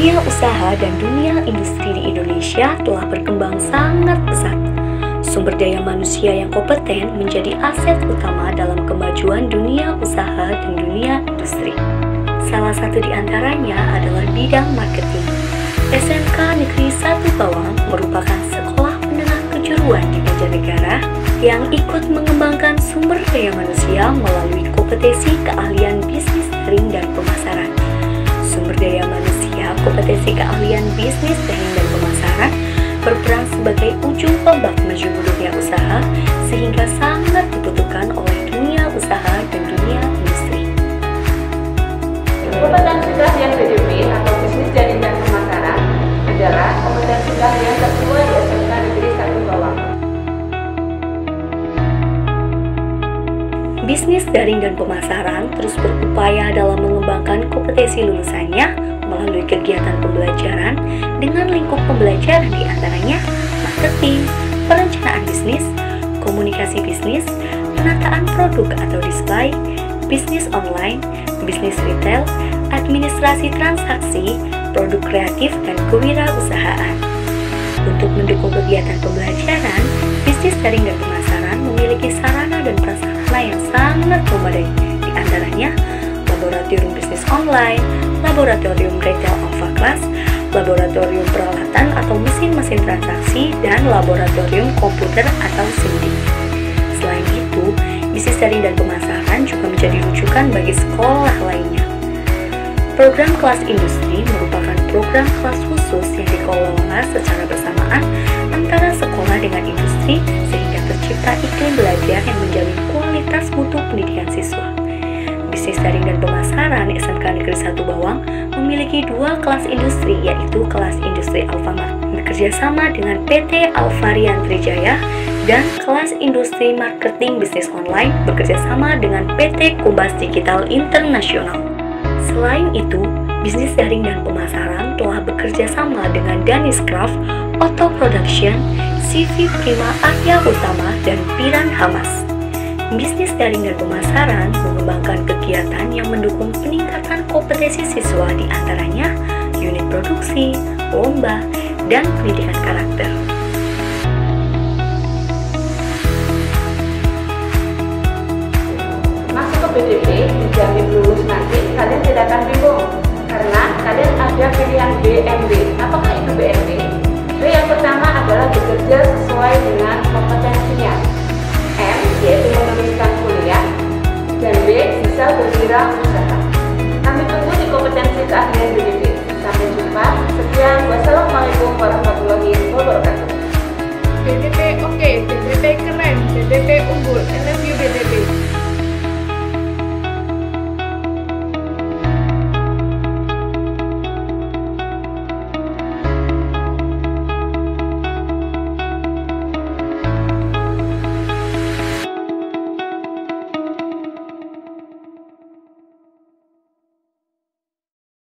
Dunia usaha dan dunia industri di Indonesia telah berkembang sangat pesat. Sumber daya manusia yang kompeten menjadi aset utama dalam kemajuan dunia usaha dan dunia industri. Salah satu di antaranya adalah bidang marketing. SMK Negeri 1 Bawang merupakan sekolah menengah kejuruan di Banjarnegara yang ikut mengembangkan sumber daya manusia melalui kompetensi keahlian bisnis daring dan pemasaran. Sumber daya manusia, kompetensi keahlian bisnis daring dan pemasaran berperan sebagai ujung tombak maju dunia usaha sehingga sangat dibutuhkan oleh dunia usaha dan dunia industri. Kompetensi keahlian BDP atau bisnis daring dan pemasaran adalah kompetensi keahlian tertua di SMK Negeri 1 Bawang. Bisnis daring dan pemasaran terus berupaya dalam mengembangkan kompetensi lulusannya melalui kegiatan pembelajaran dengan lingkup pembelajaran diantaranya marketing, perencanaan bisnis, komunikasi bisnis, penataan produk atau display, bisnis online, bisnis retail, administrasi transaksi, produk kreatif, dan kewirausahaan. Untuk mendukung kegiatan pembelajaran, bisnis daring dan pemasaran memiliki sarana dan prasarana yang sangat memadai, di antaranya laboratorium bisnis online, laboratorium retail alpha class, laboratorium peralatan atau mesin-mesin transaksi, dan laboratorium komputer atau SIMD. Selain itu, bisnis daring dan pemasaran juga menjadi rujukan bagi sekolah lainnya. Program kelas industri merupakan program kelas khusus yang dikelola secara bersamaan antara sekolah dengan industri sehingga tercipta iklim belajar yang menjamin kualitas mutu pendidikan siswa. Bisnis daring dan pemasaran SMK Negeri 1 Bawang memiliki dua kelas industri, yaitu kelas industri Alfamart bekerjasama dengan PT Alvarian Trijaya dan kelas industri marketing bisnis online bekerjasama dengan PT Kumbas Digital Internasional. Selain itu, bisnis daring dan pemasaran telah bekerja sama dengan Daniscraft, Auto Production, CV Prima Arya Utama, dan Piran Hamas. Bisnis daring dan pemasaran mengembangkan kegiatan yang mendukung peningkatan kompetensi siswa di antaranya unit produksi, lomba, dan pendidikan karakter. Masuk ke BDP, dijamin lulus nanti kalian tidak akan bingung karena kalian ada pilihan BMB. Apakah itu BMB? B yang pertama adalah bekerja sesuai dengan kompetensinya. M yaitu meneruskan kuliah, dan B bisa berwirausaha. Kami tunggu di kompetensi keahlian BDP. Sampai jumpa. Sekian. Wassalamualaikum warahmatullahi wabarakatuh. BDP oke, BDP keren, BDP unggul, I love you BDP.